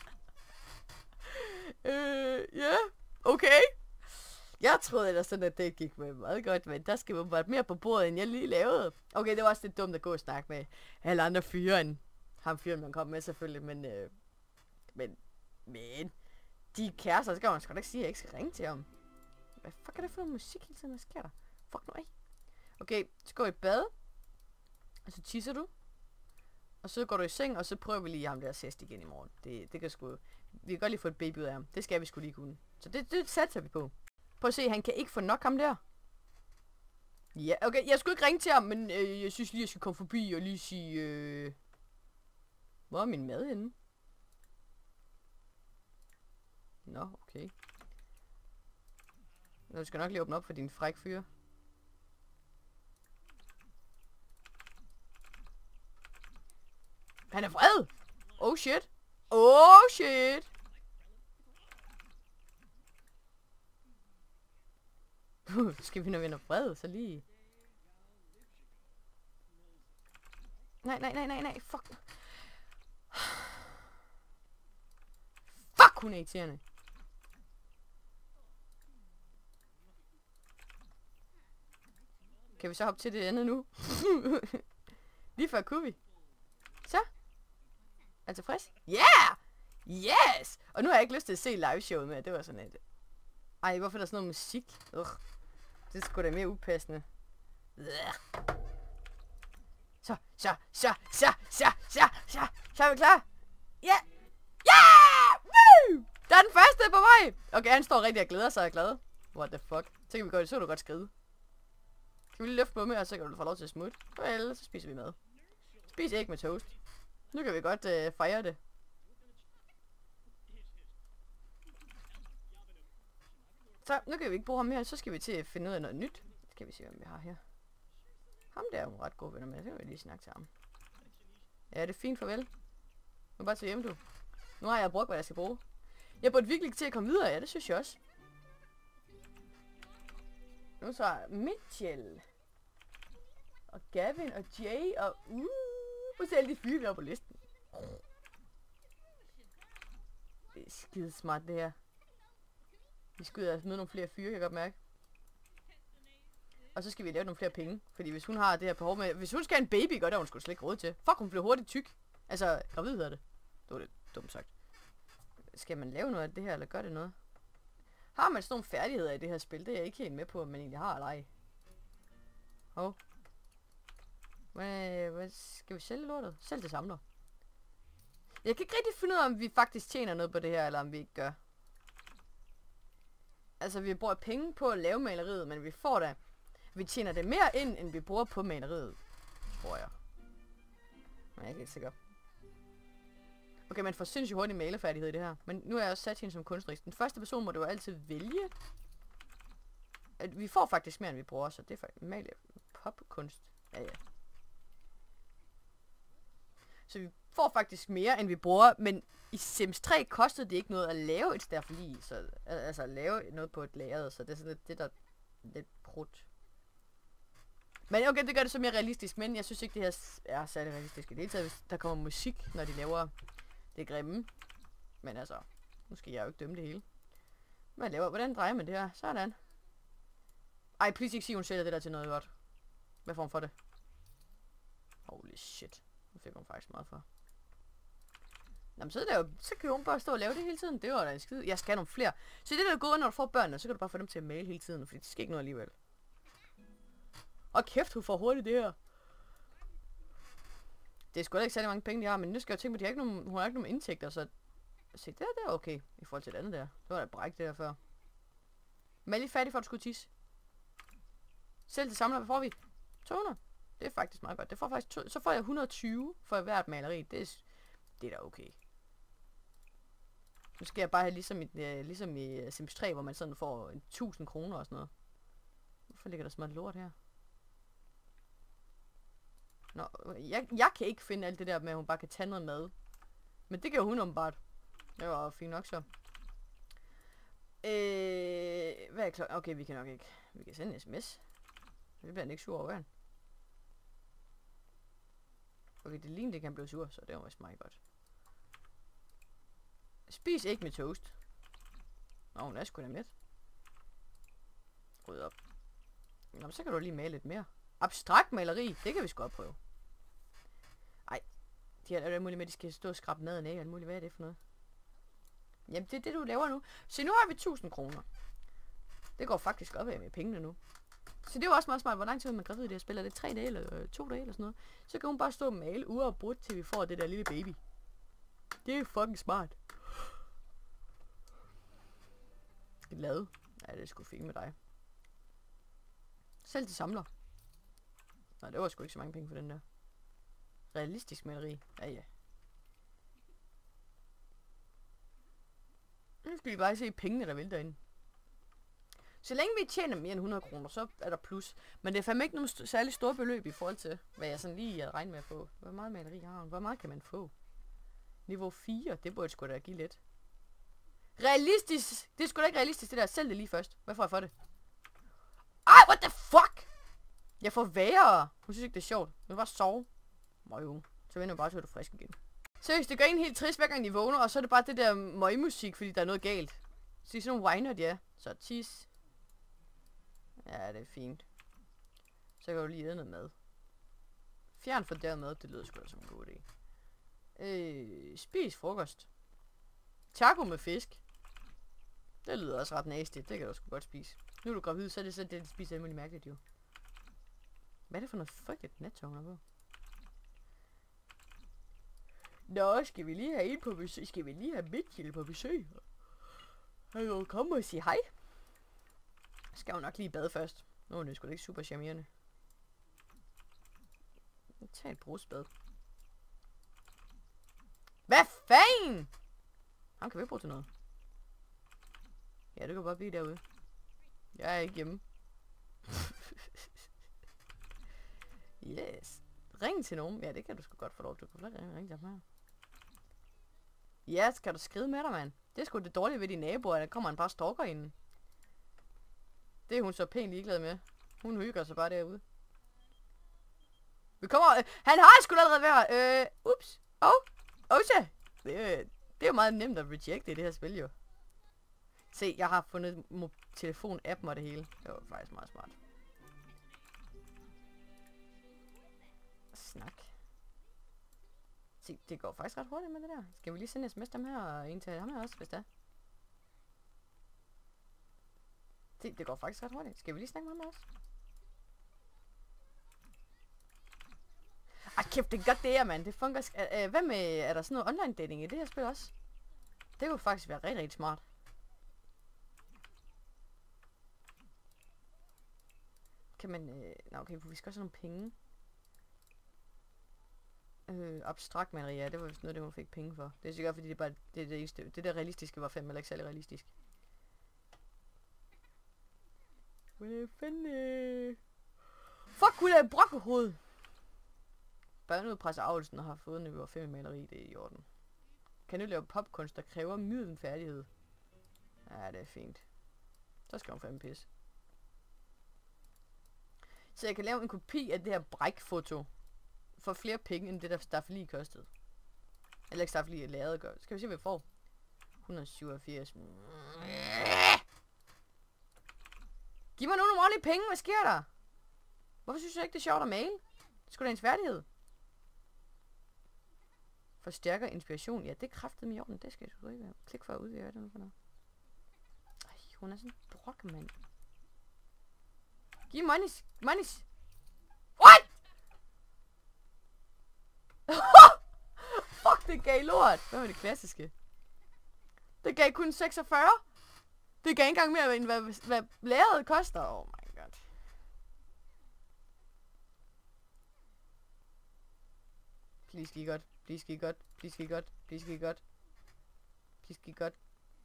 Ja. Okay. Jeg troede ellers sådan, at det gik med meget godt, men der skal jo bare mere på bordet, end jeg lige lavede. Okay, det var også lidt dumt at gå og snakke med alle andre fyre end ham fyren, man kom med selvfølgelig, men de kærester, så kan man sgu da ikke sige, at jeg ikke skal ringe til ham. Hvad fuck er det for noget musik hele tiden? Hvad sker der? Fuck nu af. Okay, så går i bad. Og så tisser du. Og så går du i seng, og så prøver vi lige ham der Zest igen i morgen. Det kan sgu... Vi kan godt lige få et baby ud af ham. Det skal vi sgu lige kunne. Så det satser vi på. Prøv at se, han kan ikke få nok ham der. Ja, okay, jeg skulle ikke ringe til ham, men jeg synes lige, jeg skal komme forbi og lige sige, hvor er min mad henne? Nå, okay. Nå, du skal nok lige åbne op for din fræk fyr. Han er vred! Oh shit! Oh shit! Skal vi, når vi er vred, så lige... Nej, fuck. Fuck, hun er irriterende. Kan vi så hoppe til det andet nu? Lige før kunne vi. Så. Er du tilfreds? Yeah! Yes! Og nu har jeg ikke lyst til at se liveshowet med. Det var sådan et... Ej, hvorfor er der sådan noget musik? Det er sgu da mere upassende. Så er vi klar? Ja! Ja! Woo! Der er den første på vej! Okay, han står rigtig og glæder sig og er glad. What the fuck? Så kan vi godt, så du godt skride. Kan vi lige løfte på med, og så kan du få lov til at smutte. Ellers så spiser vi mad. Spis æg med toast. Nu kan vi godt fejre det. Så, nu kan vi ikke bruge ham mere, så skal vi til at finde ud af noget nyt. Skal vi se, hvem vi har her. Ham der er jo ret gode venner med, så kan vi lige snakke til ham. Ja, det er fint, farvel. Nu bare tage hjem, du. Nu har jeg brugt, hvad jeg skal bruge. Jeg burde virkelig til at komme videre, ja, det synes jeg også. Nu så Mitchell. Og Gavin og Jay og... Prøv se alle de fyre, der er på listen. Det er skide smart, det her. Vi skal ud og møde nogle flere fyre, kan jeg godt mærke. Og så skal vi lave nogle flere penge. Fordi hvis hun har det her behov med... Hvis hun skal have en baby, gør det, hun skulle slet ikke råd til. Fuck, hun bliver hurtigt tyk. Altså, gravid hedder det. Det var lidt dumt sagt. Skal man lave noget af det her, eller gør det noget? Har man sådan nogle færdigheder i det her spil? Det er jeg ikke helt med på, om man egentlig har eller ej. Hov. Hvad skal vi sælge lortet? Sælg til samler. Jeg kan ikke rigtig finde ud af, om vi faktisk tjener noget på det her, eller om vi ikke gør. Altså, vi bruger penge på at lave maleriet, men vi får da... Vi tjener det mere ind, end vi bruger på maleriet. Tror jeg. Men jeg er ikke helt sikker. Okay, man får sindssygt hurtigt malerfærdighed i det her. Men nu er jeg også sat hende som kunstnerisk. Den første person må du jo altid vælge. At vi får faktisk mere, end vi bruger, så det er faktisk popkunst. Ja. Så vi får faktisk mere, end vi bruger, men i Sims 3 kostede det ikke noget at lave et stafeli, så altså at lave noget på et lageret, så det er sådan lidt, det der lidt prut. Men okay, det gør det så mere realistisk, men jeg synes ikke, det her er særlig realistisk i det hele taget, hvis der kommer musik, når de laver det grimme. Men altså, nu skal jeg jo ikke dømme det hele. Hvordan drejer man det her? Sådan. Ej, please ikke sige, hun sælger det der til noget godt. Hvad får hun for det? Holy shit. Nu fik hun faktisk meget for. Jamen, så kan hun bare stå og lave det hele tiden. Det var da en skid. Jeg skal have nogle flere. Så det der er gået, når du får børnene, så kan du bare få dem til at male hele tiden, fordi det skal ikke noget alligevel. Og kæft, hun får hurtigt det her. Det er sgu da ikke særlig mange penge, de har, men nu skal jeg tænke på, at hun har ikke nogen indtægter, så... Se, det er okay, i forhold til det andet der. Det var da bræk det der før. Men er lige færdig for, at du skulle tisse. Selv til samler, hvad får vi? 200. Det er faktisk meget godt. Det får faktisk så får jeg 120 for hvert maleri. Det er da okay. Nu skal jeg bare have ligesom i Sims 3, hvor man sådan får 1000 kroner og sådan noget. Hvorfor ligger der så meget lort her? Nå, jeg kan ikke finde alt det der med, at hun bare kan tage noget mad. Men det kan hun åbenbart. Det var fint nok så. Hvad er klokken? Okay, vi kan nok ikke. Vi kan sende en sms. Det bliver han ikke sur over, han. Okay, det ligner, det kan blive sur, så det var vist meget godt. Spis ikke med toast. Nå, hun er sgu da mæt. Ryd op. Nå, så kan du lige male lidt mere. Abstrakt maleri, det kan vi sgu godt prøve. Ej, de har alt muligt med, at de skal stå og skrabe maden af. Alt muligt, hvad er det for noget? Jamen, det er det, du laver nu. Så nu har vi 1000 kroner. Det går faktisk op af med pengene nu. Så det er jo også meget smart. Hvor lang tid man gravid i det her spil? Er det 3 dage eller 2 dage eller sådan noget? Så kan hun bare stå og male uafbrudt, til vi får det der lille baby. Det er fucking smart. Glad. Ja, det er sgu fint med dig. Selv til samler. Nej, det var sgu ikke så mange penge for den der. Realistisk maleri. Ja, ja. Nu skal vi bare se pengene, der vil derinde. Så længe vi tjener mere end 100 kroner, så er der plus. Men det er fandme ikke nogen særlig store beløb i forhold til, hvad jeg sådan lige havde regnet med at få. Hvor meget maleri har hun? Hvor meget kan man få? Niveau 4, det burde sgu da give lidt. Realistisk! Det er sgu da ikke realistisk, det der. Sælg det lige først. Hvad får jeg for det? Ej, what the fuck? Jeg får værre. Hun synes ikke, det er sjovt. Nu vil bare sove. Møg. Så vender jeg bare til at du frisk igen. Seriøst, det gør en helt trist, hver gang de vågner, og så er det bare det der møgmusik, fordi der er noget galt. Så det er sådan nogle whiner, de er. Så tis. Ja, det er fint. Så kan du lige æde noget mad. Fjern for der mad, det lyder sgu da som en god idé. Spis frokost. Taco med fisk. Det lyder også ret nasty. Det kan du sgu godt spise. Nu er du gravid, så er det så det, de spiser alt mærkeligt jo. Hvad er det for noget frygteligt nattog, hun er på? Nå, skal vi lige have en på besøg? Skal vi lige have Mitchell på besøg? Han vil komme og sige hej. Skal hun nok lige bade først. Nå, det er sgu da ikke super charmerende. Tag et brusbad. Hvad fanden? Han kan vi ikke bruge til noget. Ja, det kan bare blive derude. Jeg er ikke hjemme. Yes. Ring til nogen. Ja, det kan du sgu godt få lov til. Du kan ringe til ham her. Ja, skal du skride med dig, mand? Det er sgu det dårlige ved de naboer, der kommer en bare stalker inden. Det er hun så pænt ligeglad med. Hun hygger sig bare derude. Vi kommer... han har sgu allerede været... ups. Osha. Det er jo meget nemt at rejecte i det her spil, jo. Se, jeg har fundet telefon-appen og det hele. Det var faktisk meget smart. Snak. Se, det går faktisk ret hurtigt med det der. Skal vi lige sende sms dem her og en til ham her også, hvis det er? Se, det går faktisk ret hurtigt. Skal vi lige snakke med ham også? Ej, kæft, det er godt det her, mand. Det fungerer. Hvad med, er der sådan noget online dating i det her spil også? Det kunne faktisk være rigtig, rigtig smart. Kan man, nå okay, vi skal også have nogle penge. Abstrakt maleri, ja, det var vist noget, det hun fik penge for. Det er sikkert, fordi det bare, det der realistiske var fandme ikke særlig realistisk. Hvad fanden? Fuck, hun er et brokkehoved! Børneudpresser Avlsen har fået niveau 5 i maleri, det er i orden. Kan du lave popkunst, der kræver middelfærdighed? Ja, det er fint. Så skal hun fandme pisse. Så jeg kan lave en kopi af det her brækfoto for flere penge, end det der Staffeli kostede. Eller ikke Staffeli lavet gør. Skal vi se, hvad vi får? 187. Giv mig nogle ordentlige penge, hvad sker der? Hvorfor synes jeg ikke, det er sjovt at male? Det skulle da ens færdighed. Forstærker inspiration. Ja, det er kraftet med jorden. Det skal jeg sgu ikke være. Klik for at udvide, hvad det nu for noget. Ej, hun er sådan en brok, mand. Giv moneys. Moneys. What? Fuck, det gav lort. Hvad var det klassiske? Det gav kun 46. Det gav ikke engang mere, end hvad lærret koster. Oh my god. Please give godt. Please give godt. Please give godt. Please give godt. Please give godt.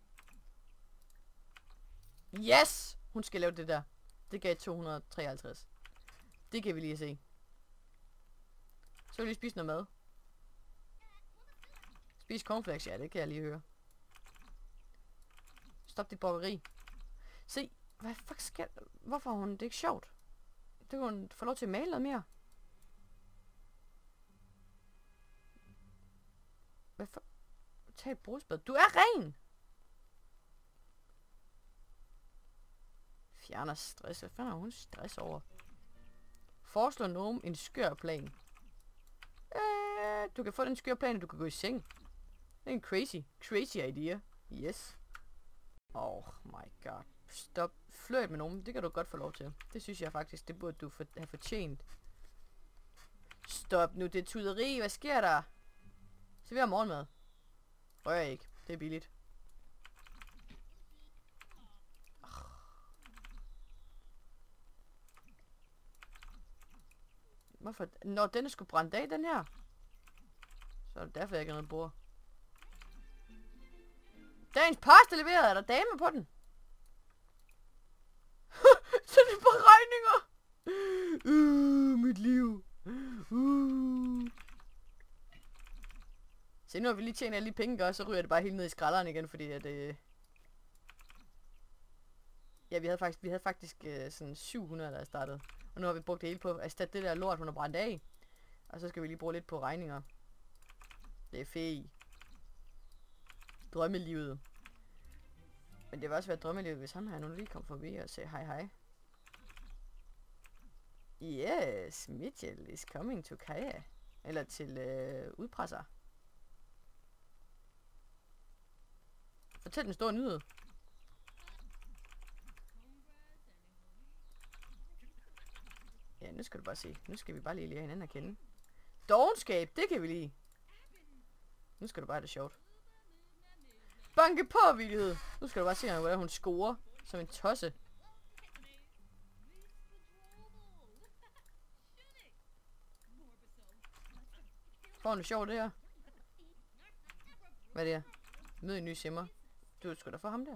Yes! Hun skal lave det der. Det gav 253. Det kan vi lige se. Så vil vi lige spise noget mad. Spis cornflakes, ja, det kan jeg lige høre. Stop dit brokkeri. Se, hvad fuck sker der? Hvorfor har hun det ikke sjovt? Det kan hun få lov til at male noget mere. Hvad for... Tag et brugsbad. Du er ren! Fjerner stress. Hvad fanden har hun stress over? Foreslår nogen en skør plan. Du kan få den skør plan, og du kan gå i seng. Det er en crazy idea. Yes. Oh my god. Stop. Flirt med nogen. Det kan du godt få lov til. Det synes jeg faktisk, det burde du have fortjent. Stop nu, det er tuderi. Hvad sker der? Server morgenmad. Rør ikke. Det er billigt. Hvorfor? Når den skulle brænde af, den her. Så er det derfor, jeg ikke har noget bord. Dagens post er leveret. Er der dame på den? Så det er beregninger. Mit liv. Se, nu har vi lige tjent alle de penge, og så ryger det bare helt ned i skralderen igen, fordi at... Ja, vi havde faktisk sådan 700, der startede. Og nu har vi brugt det hele på at erstatte det der lort, hun har brændt af. Og så skal vi lige bruge lidt på regninger. Det er fedt. Drømmelivet. Men det vil også være drømmelivet, hvis ham her nu lige kom forbi og sagde hej hej. Yes, Mitchell is coming to Kaja. Eller til udpresser. Fortæl den store nyhed. Ja, nu skal du bare se. Nu skal vi bare lige lære hinanden at kende. Dovenskab, det kan vi lige. Nu skal du bare have det sjovt. Banke på, villighed. Nu skal du bare se, hvordan hun scorer. Som en tosse. Får hun det sjovt, det her? Hvad er det her? Mød en ny simmer. Du skal da få ham der.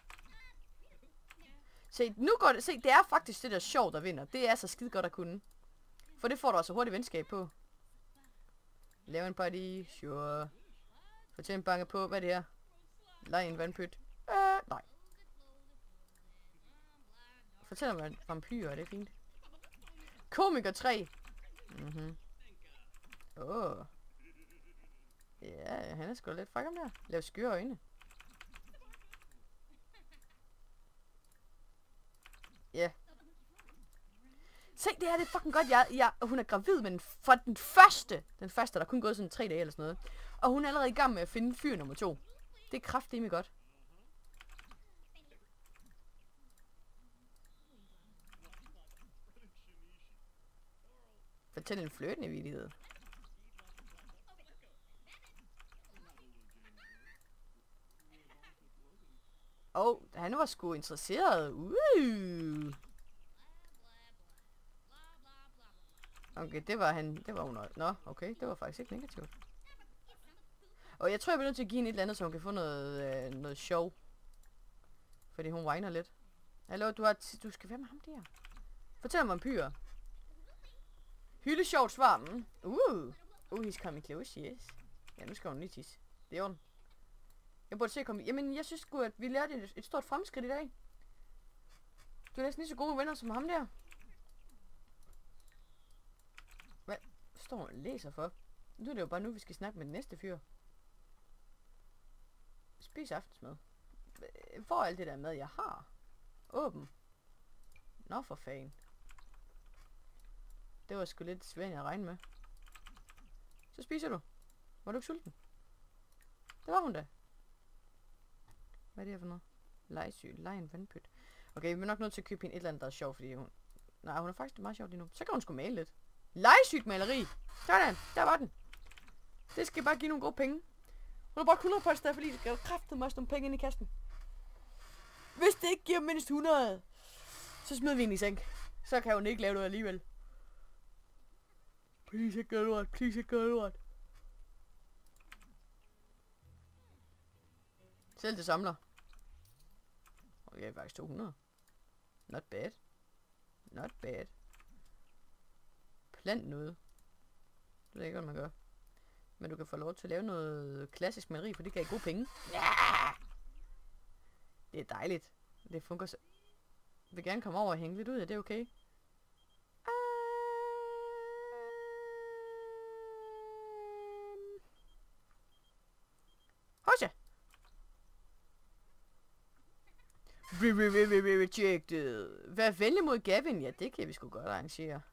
Se, nu går det. Se, det er faktisk det der sjov, der vinder. Det er så skide godt at kunne. For det får du også hurtigt venskab på. Lav en party. Sure. Fortæl en banke på. Hvad er det her? Leg en vandpyt. Nej. Fortæl om vampyrer, det er fint. Komiker 3. Ja, han er sgu lidt fræk om der. Lav skøre øjne. Ja. Yeah. Se, det her det er fucking godt. Hun er gravid, men for den første, der er kun gået sådan 3 dage eller sådan noget. Og hun er allerede i gang med at finde fyr nummer 2. Det er kraftedeme godt. Fortæl en flirtende vittighed. Han var sgu interesseret. Okay, det var hun også. Nå, okay, det var faktisk ikke negativt. Og jeg tror, jeg bliver nødt til at give hende et eller andet, så hun kan få noget sjov. Fordi hun whiner lidt. Hallo, du skal være med ham der. Fortæl om vampyrer. Hylde sjovt svar. He's coming close, yes. Ja, nu skal hun lige tisse. Det er hun. Jeg burde se at komme. Jamen, jeg synes sgu, at vi lærte et stort fremskridt i dag. Du er næsten lige så gode venner som ham der. Hvad står hun og læser for? Nu er det jo bare nu, vi skal snakke med den næste fyr. Spis aftensmad. Hvor er alt det der mad, jeg har? Åben. Nå for fanden. Det var sgu lidt svært at regne med. Så spiser du. Var du ikke sulten? Det var hun da. Hvad er det her for noget? Legesyg. Lege en vandpyt. Okay, vi er nok nødt til at købe hende et eller andet, der er sjovt, fordi hun... Nej, hun er faktisk meget sjov lige nu. Så kan hun sgu male lidt. Legesygt maleri. Sådan, der var den. Det skal bare give nogle gode penge. Hun har brugt 100 på et sted, fordi det skal kraftedeme også nogle penge ind i kassen. Hvis det ikke giver mindst 100, så smider vi hende i sænk. Så kan hun ikke lave noget alligevel. Please ikke gør lort. Please ikke gør lort. Selv det samler. Okay, faktisk 200. Not bad. Not bad. Plant noget. Det ved ikke, hvad man gør. Men du kan få lov til at lave noget klassisk maleri, for det gav gode penge. Ja! Det er dejligt. Det fungerer så... Jeg vil gerne komme over og hænge lidt ud af, det er okay. Hosja! Rejected. Vær venlig mod Gavin. Ja, det kan vi sgu godt arrangere.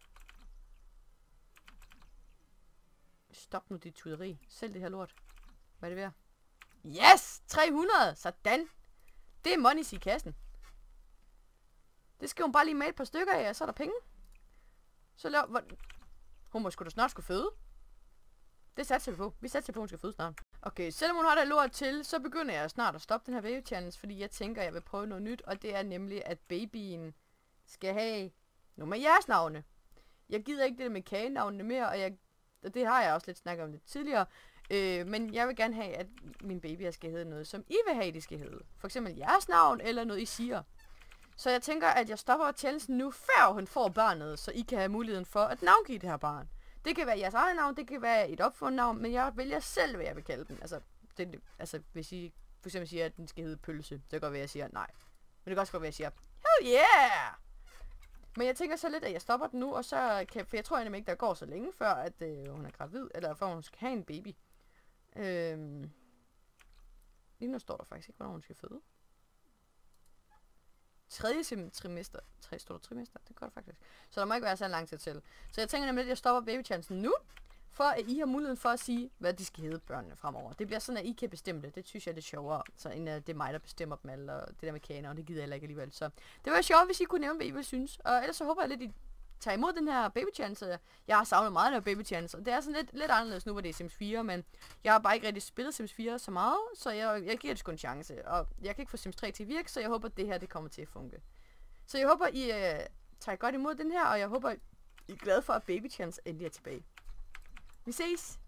Stop nu dit tuderi. Selv det her lort. Hvad er det værd? Yes! 300! Sådan! Det er monies i kassen. Det skal hun bare lige med et par stykker af, og så er der penge. Så lav... Hun må sgu da snart skulle føde. Det satser vi på. Vi satser på, at hun skal føde snart. Okay, selvom hun har det lort til, så begynder jeg snart at stoppe den her baby challenge, fordi jeg tænker, at jeg vil prøve noget nyt, og det er nemlig, at babyen skal have nogle af jeres navne. Jeg gider ikke det med kagenavnene mere, og det har jeg også lidt snakket om lidt tidligere. Men jeg vil gerne have, at mine babyer skal hedde noget, som I vil have, de skal hedde. For eksempel jeres navn, eller noget, I siger. Så jeg tænker, at jeg stopper challengen nu, før hun får barnet, så I kan have muligheden for at navngive det her barn. Det kan være jeres eget navn, det kan være et opfundet navn, men jeg vælger selv, hvad jeg vil kalde den. Altså hvis I for eksempel siger, at den skal hedde pølse, så kan det godt være, at jeg siger nej. Men det kan også godt være, at jeg siger, hell yeah! Men jeg tænker så lidt, at jeg stopper den nu, og så kan, for jeg tror egentlig ikke, der går så længe, før at hun er gravid, eller før hun skal have en baby. Lige nu står der faktisk ikke, hvornår hun skal føde. Tredje trimester. Står der trimester? Det gør det faktisk. Så der må ikke være så lang tid til. Så jeg tænker nemlig, at jeg stopper babychancen nu, for at I har muligheden for at sige, hvad de skal hedde børnene fremover. Det bliver sådan, at I kan bestemme det. Det synes jeg er lidt sjovere, så end det er mig, der bestemmer dem alle, og det der med kaner, og det gider jeg ikke alligevel. Så det var sjovt, hvis I kunne nævne, hvad I vil synes. Og ellers så håber jeg lidt, I tager imod den her babychance. Jeg har savnet meget af babychance, og det er sådan lidt anderledes nu, hvor det er Sims 4, men jeg har bare ikke rigtig spillet Sims 4 så meget, så jeg giver det sgu en chance. Og jeg kan ikke få Sims 3 til at virke, så jeg håber, at det her det kommer til at funke. Så jeg håber, I tager godt imod den her, og jeg håber, I er glade for, at babychance endelig er tilbage. Vi ses!